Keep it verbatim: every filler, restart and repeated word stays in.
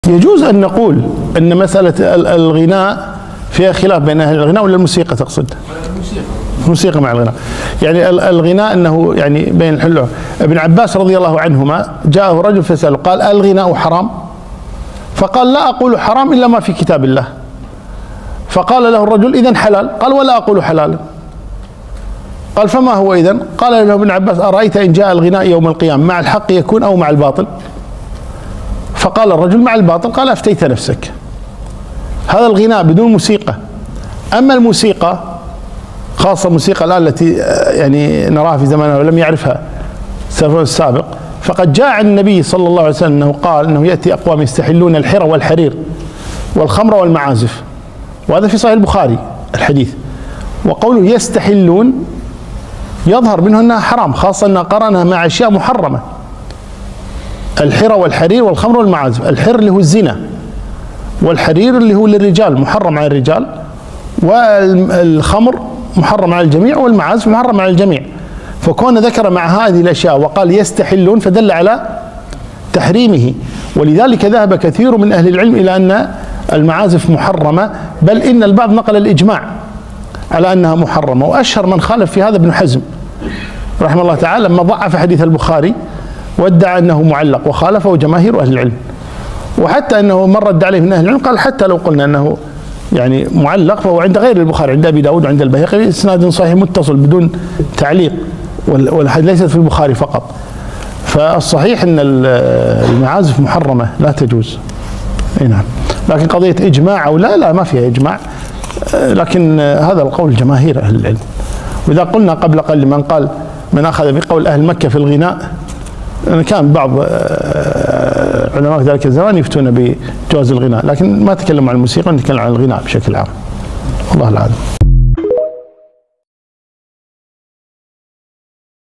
يجوز أن نقول أن مسألة الغناء فيها خلاف بين أهل الغناء ولا الموسيقى تقصد؟ الموسيقى. الموسيقى مع الغناء. يعني الغناء أنه يعني بين الحلو. ابن عباس رضي الله عنهما جاءه رجل فسأله قال: الغناء حرام؟ فقال: لا أقول حرام إلا ما في كتاب الله. فقال له الرجل: إذن حلال؟ قال: ولا أقول حلالا. قال: فما هو إذن؟ قال له ابن عباس: أرأيت إن جاء الغناء يوم القيامة مع الحق يكون أو مع الباطل؟ فقال الرجل: مع الباطل. قال: أفتيت نفسك. هذا الغناء بدون موسيقى. أما الموسيقى خاصة موسيقى الآن التي يعني نراها في زماننا ولم يعرفها السلف السابق، فقد جاء عن النبي صلى الله عليه وسلم أنه قال أنه يأتي أقوام يستحلون الحرى والحرير والخمر والمعازف، وهذا في صحيح البخاري الحديث. وقوله يستحلون يظهر منه أنها حرام، خاصة أنها قرنها مع أشياء محرمة. الحرى والحرير والخمر والمعازف، الحر اللي هو الزنا، والحرير اللي هو للرجال محرم على الرجال، والخمر محرم على الجميع، والمعازف محرم على الجميع. فكون ذكر مع هذه الأشياء وقال يستحلون فدل على تحريمه. ولذلك ذهب كثير من أهل العلم إلى أن المعازف محرمة، بل إن البعض نقل الإجماع على أنها محرمة. وأشهر من خالف في هذا ابن حزم رحمه الله تعالى، لما ضعف حديث البخاري وادعى أنه معلق، وخالفه جماهير أهل العلم. وحتى أنه من رد عليه من أهل العلم قال: حتى لو قلنا أنه يعني معلق فهو عند غير البخاري، عند أبي داود وعند البيهقي إسناد صحيح متصل بدون تعليق، والحديث ليست في البخاري فقط. فالصحيح أن المعازف محرمة لا تجوز. أي نعم. لكن قضية إجماع أو لا لا ما فيها إجماع، لكن هذا القول جماهير أهل العلم. وإذا قلنا قبل قليل من قال من أخذ بقول أهل مكة في الغناء، كان بعض علماء ذلك الزمان يفتون بجواز الغناء، لكن ما تكلموا عن الموسيقى، نتكلم عن الغناء بشكل عام. والله العالم.